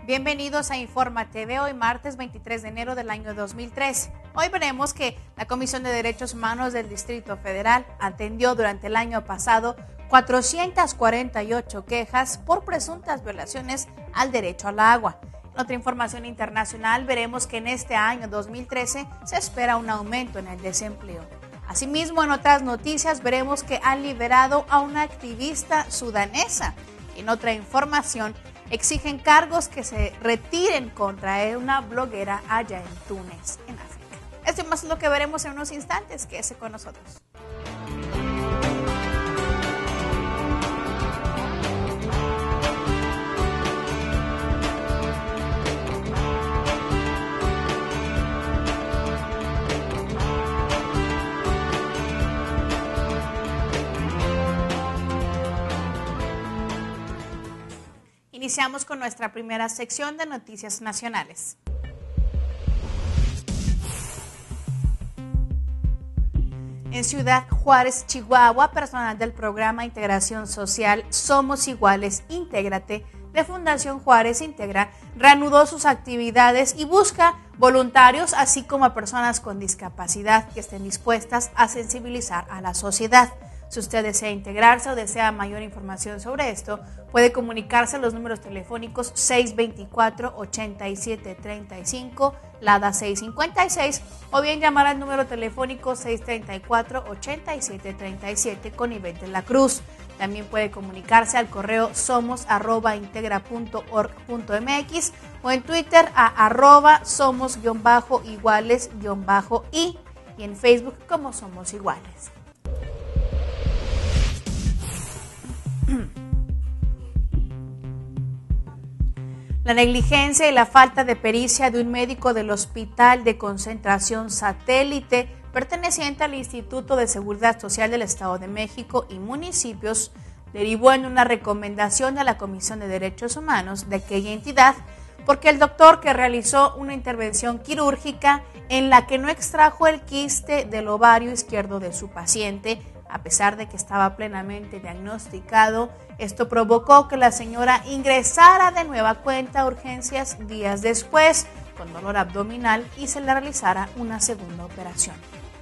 Bienvenidos a Informa TV, hoy martes 23 de enero del año 2013. Hoy veremos que la Comisión de Derechos Humanos del Distrito Federal atendió durante el año pasado 448 quejas por presuntas violaciones al derecho al agua. En otra información internacional veremos que en este año 2013 se espera un aumento en el desempleo. Asimismo, en otras noticias veremos que han liberado a una activista sudanesa. En otra información, exigen cargos que se retiren contra una bloguera allá en Túnez, en África. Esto y más es lo que veremos en unos instantes. Quédese con nosotros. Iniciamos con nuestra primera sección de noticias nacionales. En Ciudad Juárez, Chihuahua, personal del programa Integración Social Somos Iguales, Intégrate, de Fundación Juárez Integra, reanudó sus actividades y busca voluntarios, así como a personas con discapacidad que estén dispuestas a sensibilizar a la sociedad. Si usted desea integrarse o desea mayor información sobre esto, puede comunicarse a los números telefónicos 624-8735, LADA 656, o bien llamar al número telefónico 634-8737 con Ivette de la Cruz. También puede comunicarse al correo somos@integra.org.mx o en Twitter a @somos_iguales_i y en Facebook como Somos Iguales. La negligencia y la falta de pericia de un médico del Hospital de Concentración Satélite, perteneciente al Instituto de Seguridad Social del Estado de México y municipios, derivó en una recomendación a la Comisión de Derechos Humanos de aquella entidad, porque el doctor que realizó una intervención quirúrgica en la que no extrajo el quiste del ovario izquierdo de su paciente, a pesar de que estaba plenamente diagnosticado, esto provocó que la señora ingresara de nueva cuenta a urgencias días después con dolor abdominal y se le realizara una segunda operación.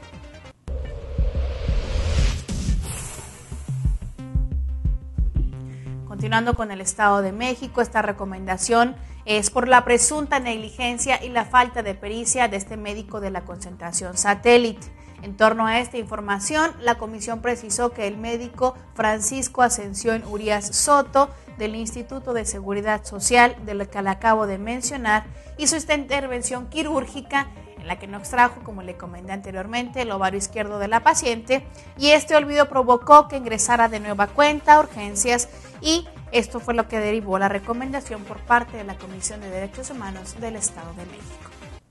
Continuando con el Estado de México, esta recomendación es por la presunta negligencia y la falta de pericia de este médico de la Concentración Satélite. En torno a esta información, la comisión precisó que el médico Francisco Ascensión Urías Soto, del Instituto de Seguridad Social, del que le acabo de mencionar, hizo esta intervención quirúrgica en la que no extrajo, como le comenté anteriormente, el ovario izquierdo de la paciente, y este olvido provocó que ingresara de nueva cuenta a urgencias, y esto fue lo que derivó la recomendación por parte de la Comisión de Derechos Humanos del Estado de México.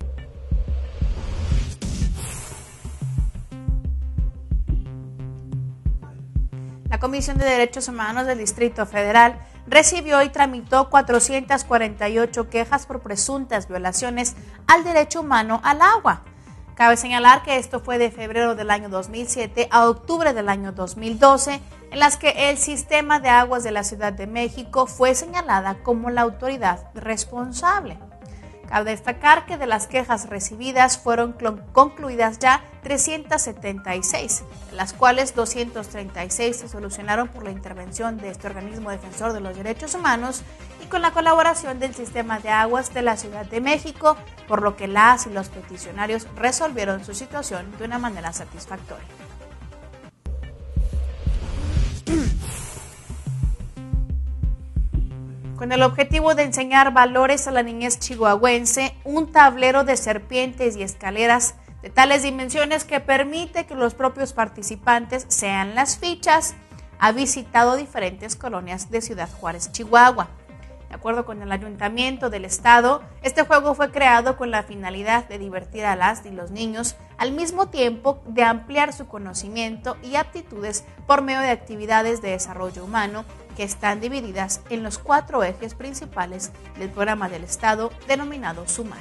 La Comisión de Derechos Humanos del Distrito Federal recibió y tramitó 448 quejas por presuntas violaciones al derecho humano al agua. Cabe señalar que esto fue de febrero del año 2007 a octubre del año 2012, en las que el sistema de aguas de la Ciudad de México fue señalada como la autoridad responsable. Cabe destacar que de las quejas recibidas fueron concluidas ya 376, de las cuales 236 se solucionaron por la intervención de este organismo defensor de los derechos humanos y con la colaboración del sistema de aguas de la Ciudad de México, por lo que las y los peticionarios resolvieron su situación de una manera satisfactoria. Con el objetivo de enseñar valores a la niñez chihuahuense, un tablero de serpientes y escaleras de tales dimensiones que permite que los propios participantes sean las fichas, ha visitado diferentes colonias de Ciudad Juárez, Chihuahua. De acuerdo con el Ayuntamiento del Estado, este juego fue creado con la finalidad de divertir a las y los niños, al mismo tiempo de ampliar su conocimiento y aptitudes por medio de actividades de desarrollo humano que están divididas en los 4 ejes principales del programa del Estado denominado SUMAR.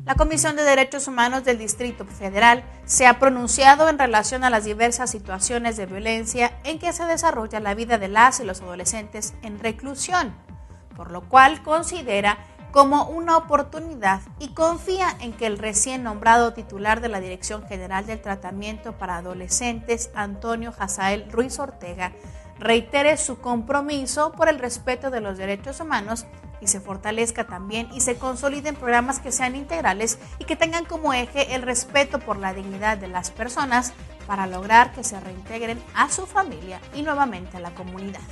La Comisión de Derechos Humanos del Distrito Federal se ha pronunciado en relación a las diversas situaciones de violencia en que se desarrolla la vida de las y los adolescentes en reclusión, por lo cual considera como una oportunidad y confía en que el recién nombrado titular de la Dirección General del Tratamiento para Adolescentes, Antonio Hazael Ruiz Ortega, reitere su compromiso por el respeto de los derechos humanos y se fortalezca también y se consoliden programas que sean integrales y que tengan como eje el respeto por la dignidad de las personas para lograr que se reintegren a su familia y nuevamente a la comunidad.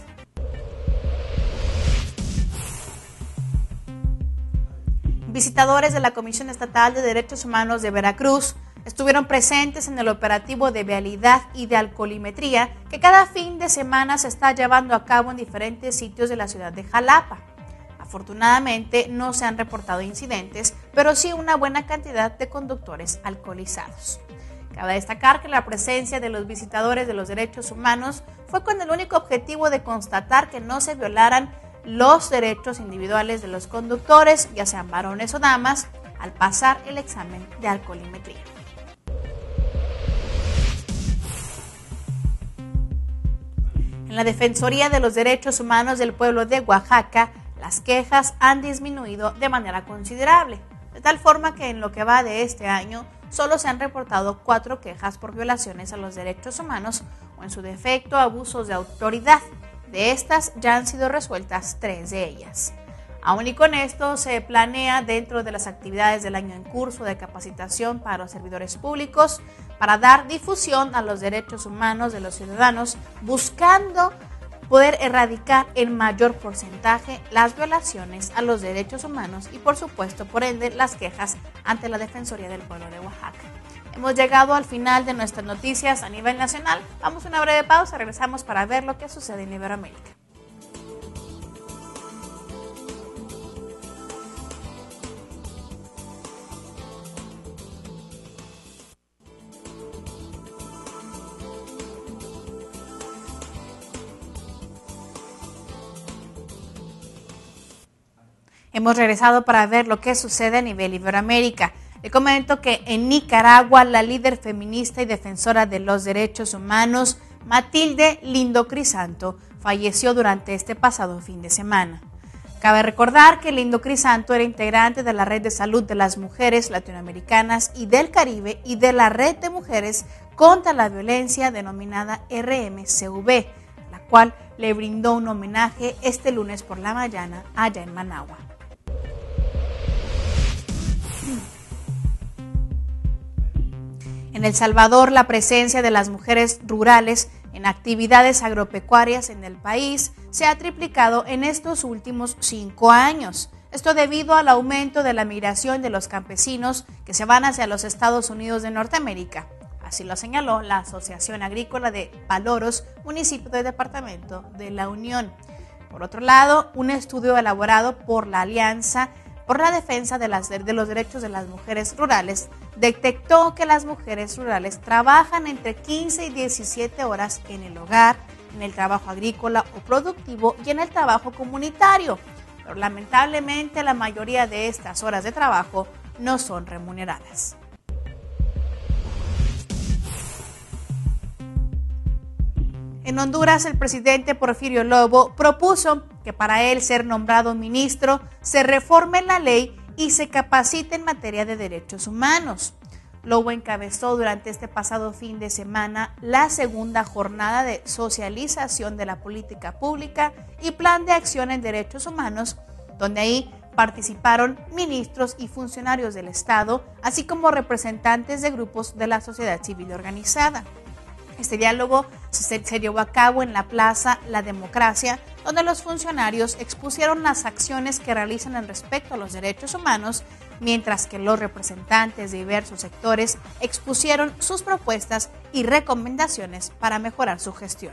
Visitadores de la Comisión Estatal de Derechos Humanos de Veracruz estuvieron presentes en el operativo de vialidad y de alcoholimetría que cada fin de semana se está llevando a cabo en diferentes sitios de la ciudad de Jalapa. Afortunadamente no se han reportado incidentes, pero sí una buena cantidad de conductores alcoholizados. Cabe destacar que la presencia de los visitadores de los derechos humanos fue con el único objetivo de constatar que no se violaran los derechos individuales de los conductores, ya sean varones o damas, al pasar el examen de alcoholimetría. En la Defensoría de los Derechos Humanos del Pueblo de Oaxaca, las quejas han disminuido de manera considerable, de tal forma que en lo que va de este año solo se han reportado 4 quejas por violaciones a los derechos humanos o en su defecto abusos de autoridad. De estas ya han sido resueltas 3 de ellas. Aún y con esto se planea dentro de las actividades del año en curso de capacitación para los servidores públicos para dar difusión a los derechos humanos de los ciudadanos, buscando poder erradicar en mayor porcentaje las violaciones a los derechos humanos y por supuesto, por ende, las quejas ante la Defensoría del Pueblo de Oaxaca. Hemos llegado al final de nuestras noticias a nivel nacional. Vamos a una breve pausa, regresamos para ver lo que sucede en Iberoamérica. Hemos regresado para ver lo que sucede a nivel Iberoamérica. Le comento que en Nicaragua la líder feminista y defensora de los derechos humanos, Matilde Lindo Crisanto, falleció durante este pasado fin de semana. Cabe recordar que Lindo Crisanto era integrante de la Red de Salud de las Mujeres Latinoamericanas y del Caribe y de la Red de Mujeres contra la Violencia denominada RMCV, la cual le brindó un homenaje este lunes por la mañana allá en Managua. En El Salvador, la presencia de las mujeres rurales en actividades agropecuarias en el país se ha triplicado en estos últimos 5 años. Esto debido al aumento de la migración de los campesinos que se van hacia los Estados Unidos de Norteamérica. Así lo señaló la Asociación Agrícola de Paloros, municipio del Departamento de la Unión. Por otro lado, un estudio elaborado por la Alianza por la Defensa de los Derechos de las Mujeres Rurales detectó que las mujeres rurales trabajan entre 15 y 17 horas en el hogar, en el trabajo agrícola o productivo y en el trabajo comunitario. Pero lamentablemente la mayoría de estas horas de trabajo no son remuneradas. En Honduras, el presidente Porfirio Lobo propuso que para él ser nombrado ministro se reforme la ley y se capacite en materia de derechos humanos. Lobo encabezó durante este pasado fin de semana la segunda jornada de socialización de la política pública y plan de acción en derechos humanos, donde ahí participaron ministros y funcionarios del Estado, así como representantes de grupos de la sociedad civil organizada. Este diálogo se llevó a cabo en la Plaza La Democracia, donde los funcionarios expusieron las acciones que realizan en respecto a los derechos humanos, mientras que los representantes de diversos sectores expusieron sus propuestas y recomendaciones para mejorar su gestión.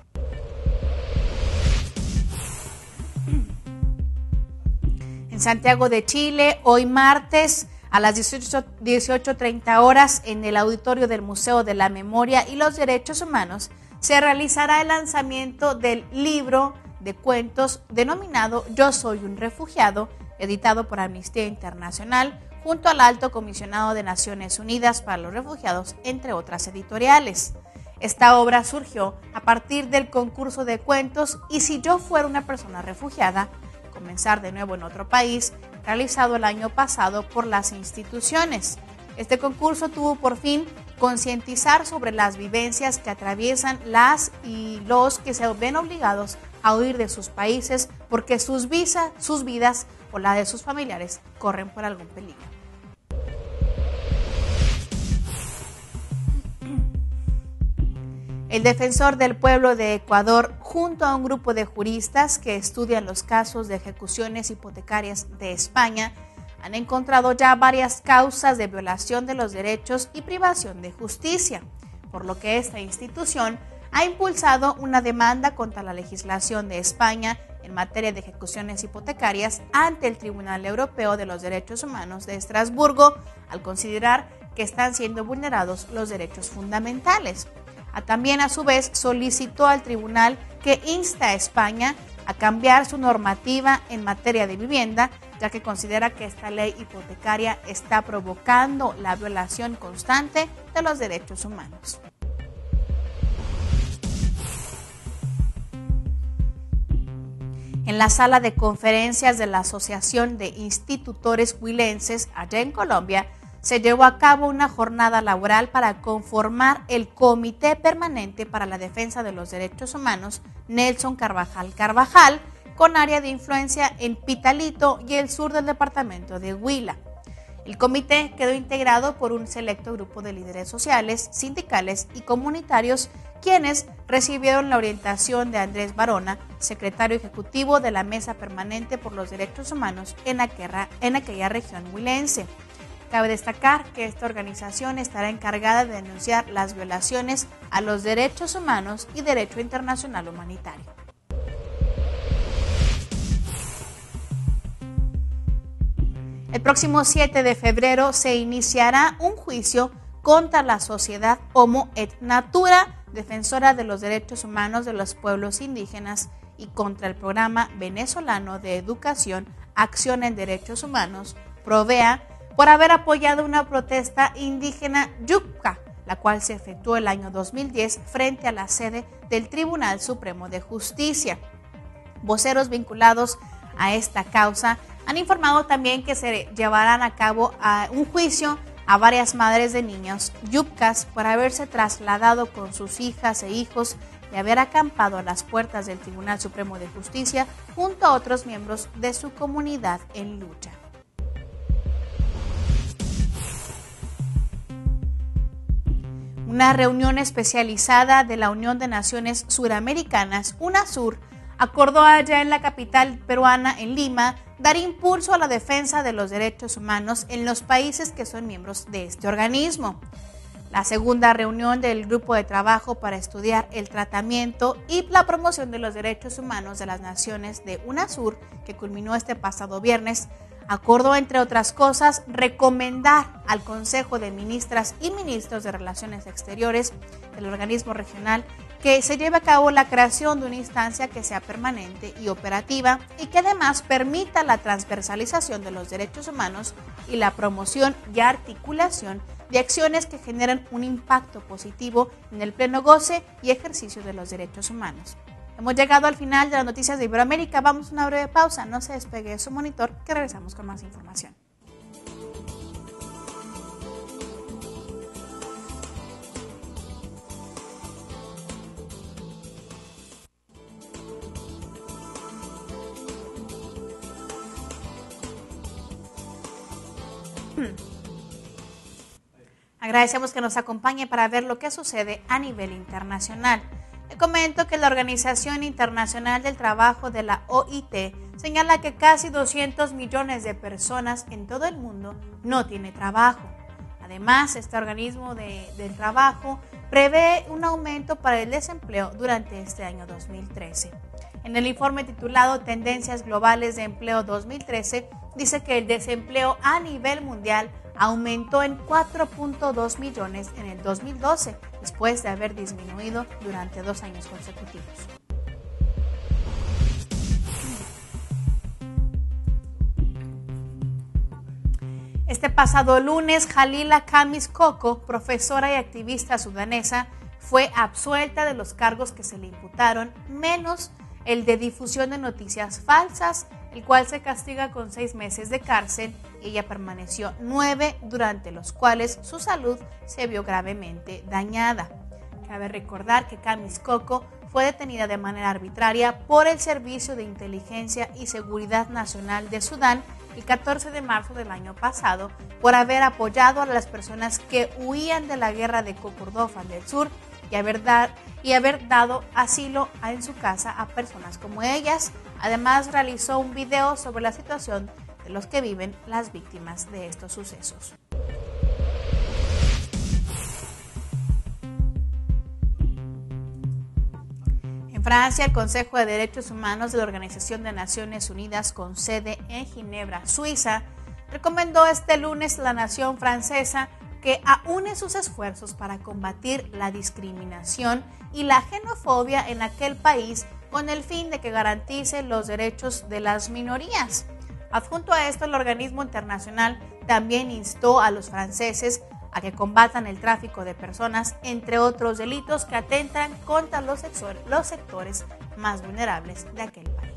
En Santiago de Chile, hoy martes, a las 18:30 horas, en el auditorio del Museo de la Memoria y los Derechos Humanos, se realizará el lanzamiento del libro de cuentos denominado Yo soy un refugiado, editado por Amnistía Internacional, junto al Alto Comisionado de Naciones Unidas para los Refugiados, entre otras editoriales. Esta obra surgió a partir del concurso de cuentos "Y si yo fuera una persona refugiada, comenzar de nuevo en otro país", realizado el año pasado por las instituciones. Este concurso tuvo por fin concientizar sobre las vivencias que atraviesan las y los que se ven obligados a huir de sus países porque sus vidas o la de sus familiares corren por algún peligro. El defensor del pueblo de Ecuador, junto a un grupo de juristas que estudian los casos de ejecuciones hipotecarias de España, han encontrado ya varias causas de violación de los derechos y privación de justicia, por lo que esta institución ha impulsado una demanda contra la legislación de España en materia de ejecuciones hipotecarias ante el Tribunal Europeo de los Derechos Humanos de Estrasburgo, al considerar que están siendo vulnerados los derechos fundamentales. También, a su vez, solicitó al tribunal que insta a España a cambiar su normativa en materia de vivienda, ya que considera que esta ley hipotecaria está provocando la violación constante de los derechos humanos. En la sala de conferencias de la Asociación de Institutores Huilenses, allá en Colombia, se llevó a cabo una jornada laboral para conformar el Comité Permanente para la Defensa de los Derechos Humanos Nelson Carvajal Carvajal, con área de influencia en Pitalito y el sur del departamento de Huila. El comité quedó integrado por un selecto grupo de líderes sociales, sindicales y comunitarios, quienes recibieron la orientación de Andrés Barona, secretario ejecutivo de la Mesa Permanente por los Derechos Humanos en aquella región huilense. Cabe destacar que esta organización estará encargada de denunciar las violaciones a los derechos humanos y derecho internacional humanitario. El próximo 7 de febrero se iniciará un juicio contra la Sociedad Homo et Natura, defensora de los derechos humanos de los pueblos indígenas, y contra el Programa Venezolano de Educación, Acción en Derechos Humanos, PROVEA, por haber apoyado una protesta indígena yucca, la cual se efectuó el año 2010 frente a la sede del Tribunal Supremo de Justicia. Voceros vinculados a esta causa han informado también que se llevarán a cabo un juicio a varias madres de niños yuccas por haberse trasladado con sus hijas e hijos y haber acampado a las puertas del Tribunal Supremo de Justicia junto a otros miembros de su comunidad en lucha. Una reunión especializada de la Unión de Naciones Suramericanas, UNASUR, acordó allá en la capital peruana, en Lima, dar impulso a la defensa de los derechos humanos en los países que son miembros de este organismo. La segunda reunión del Grupo de Trabajo para estudiar el tratamiento y la promoción de los derechos humanos de las naciones de UNASUR, que culminó este pasado viernes, acordó, entre otras cosas, recomendar al Consejo de Ministras y Ministros de Relaciones Exteriores del organismo regional que se lleve a cabo la creación de una instancia que sea permanente y operativa y que además permita la transversalización de los derechos humanos y la promoción y articulación de acciones que generen un impacto positivo en el pleno goce y ejercicio de los derechos humanos. Hemos llegado al final de las noticias de Iberoamérica. Vamos a una breve pausa. No se despegue de su monitor, que regresamos con más información. Agradecemos que nos acompañe para ver lo que sucede a nivel internacional. Le comento que la Organización Internacional del Trabajo de la OIT señala que casi 200 millones de personas en todo el mundo no tienen trabajo. Además, este organismo del trabajo prevé un aumento para el desempleo durante este año 2013. En el informe titulado Tendencias Globales de Empleo 2013, dice que el desempleo a nivel mundial aumentó en 4.2 millones en el 2012, después de haber disminuido durante 2 años consecutivos. Este Este pasado lunes, Jalila Khamis Koko, profesora y activista sudanesa, fue absuelta de los cargos que se le imputaron, menos el de difusión de noticias falsas, el cual se castiga con 6 meses de cárcel. Ella permaneció 9, durante los cuales su salud se vio gravemente dañada. Cabe recordar que Khamis Koko fue detenida de manera arbitraria por el Servicio de Inteligencia y Seguridad Nacional de Sudán el 14 de marzo del año pasado por haber apoyado a las personas que huían de la guerra de Kordofán del Sur y haber dado asilo en su casa a personas como ellas. Además, realizó un video sobre la situación de los que viven las víctimas de estos sucesos. En Francia, el Consejo de Derechos Humanos de la Organización de Naciones Unidas, con sede en Ginebra, Suiza, recomendó este lunes a la nación francesa que aúne sus esfuerzos para combatir la discriminación y la xenofobia en aquel país con el fin de que garantice los derechos de las minorías. Adjunto a esto, el organismo internacional también instó a los franceses a que combatan el tráfico de personas, entre otros delitos que atentan contra los sectores más vulnerables de aquel país.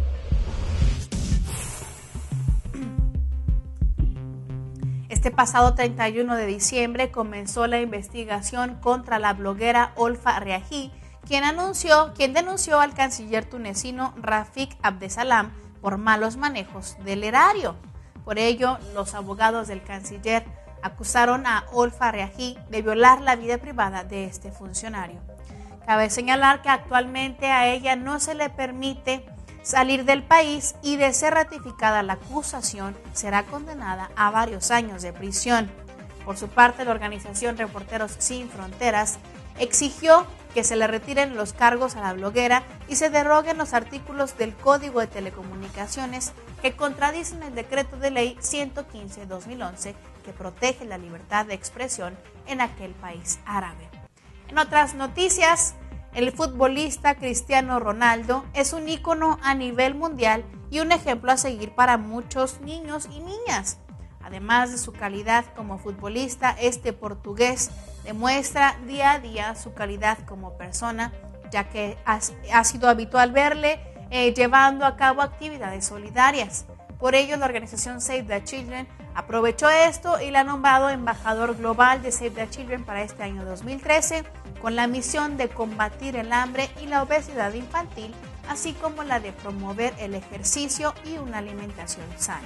Este pasado 31 de diciembre comenzó la investigación contra la bloguera Olfa Reahi, quien denunció al canciller tunecino Rafik Abdesalam por malos manejos del erario. Por ello, los abogados del canciller acusaron a Olfa Reahi de violar la vida privada de este funcionario. Cabe señalar que actualmente a ella no se le permite salir del país y, de ser ratificada la acusación, será condenada a varios años de prisión. Por su parte, la organización Reporteros Sin Fronteras exigió que se le retiren los cargos a la bloguera y se deroguen los artículos del Código de Telecomunicaciones que contradicen el decreto de ley 115/2011 que protege la libertad de expresión en aquel país árabe. En otras noticias, el futbolista Cristiano Ronaldo es un ícono a nivel mundial y un ejemplo a seguir para muchos niños y niñas. Además de su calidad como futbolista, este portugués demuestra día a día su calidad como persona, ya que ha sido habitual verle llevando a cabo actividades solidarias. Por ello, la organización Save the Children aprovechó esto y la ha nombrado embajador global de Save the Children para este año 2013, con la misión de combatir el hambre y la obesidad infantil, así como la de promover el ejercicio y una alimentación sana.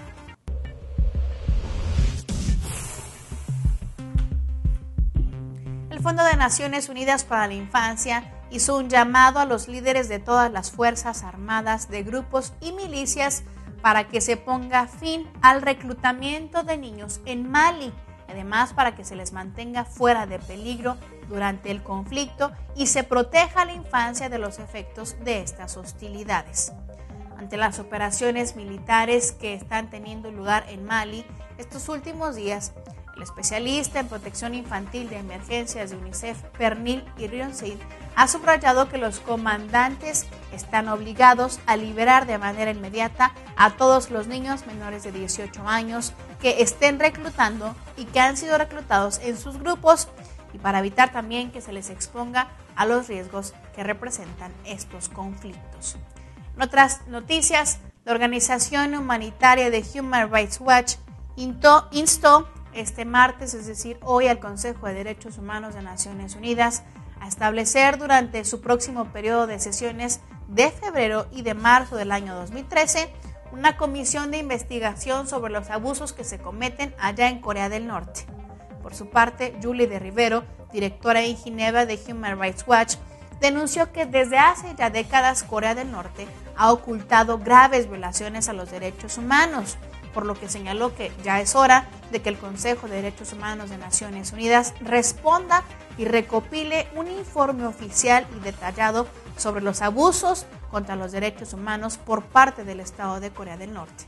El Fondo de Naciones Unidas para la Infancia hizo un llamado a los líderes de todas las fuerzas armadas, de grupos y milicias para que se ponga fin al reclutamiento de niños en Mali, además para que se les mantenga fuera de peligro durante el conflicto y se proteja a la infancia de los efectos de estas hostilidades. Ante las operaciones militares que están teniendo lugar en Mali estos últimos días, el especialista en protección infantil de emergencias de UNICEF, Pernil Irionseid, ha subrayado que los comandantes están obligados a liberar de manera inmediata a todos los niños menores de 18 años que estén reclutando y que han sido reclutados en sus grupos, y para evitar también que se les exponga a los riesgos que representan estos conflictos. En otras noticias, la organización humanitaria de Human Rights Watch instó este martes, es decir, hoy, al Consejo de Derechos Humanos de Naciones Unidas a establecer durante su próximo periodo de sesiones de febrero y de marzo del año 2013 una comisión de investigación sobre los abusos que se cometen allá en Corea del Norte. Por su parte, Julie de Rivero, directora en Ginebra de Human Rights Watch, denunció que desde hace ya décadas Corea del Norte ha ocultado graves violaciones a los derechos humanos, por lo que señaló que ya es hora de que el Consejo de Derechos Humanos de Naciones Unidas responda y recopile un informe oficial y detallado sobre los abusos contra los derechos humanos por parte del Estado de Corea del Norte.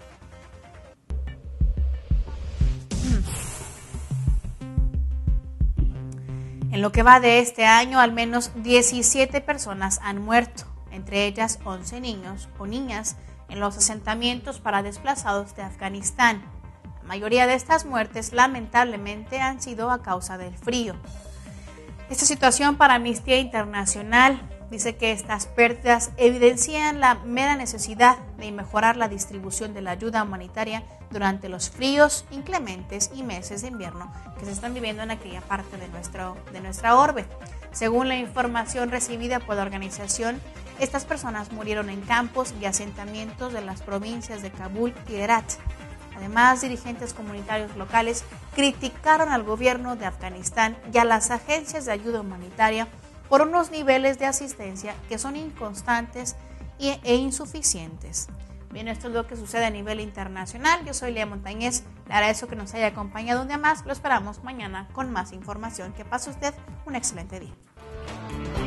En lo que va de este año, al menos 17 personas han muerto, entre ellas 11 niños o niñas, en los asentamientos para desplazados de Afganistán. La mayoría de estas muertes lamentablemente han sido a causa del frío. Esta situación para Amnistía Internacional dice que estas pérdidas evidencian la mera necesidad de mejorar la distribución de la ayuda humanitaria durante los fríos, inclementes y meses de invierno que se están viviendo en aquella parte de nuestra orbe. Según la información recibida por la organización, estas personas murieron en campos y asentamientos de las provincias de Kabul y Herat. Además, dirigentes comunitarios locales criticaron al gobierno de Afganistán y a las agencias de ayuda humanitaria por unos niveles de asistencia que son inconstantes e insuficientes. Bien, esto es lo que sucede a nivel internacional. Yo soy Lía Montañez. Le agradezco que nos haya acompañado un día más. Lo esperamos mañana con más información. Que pase usted un excelente día.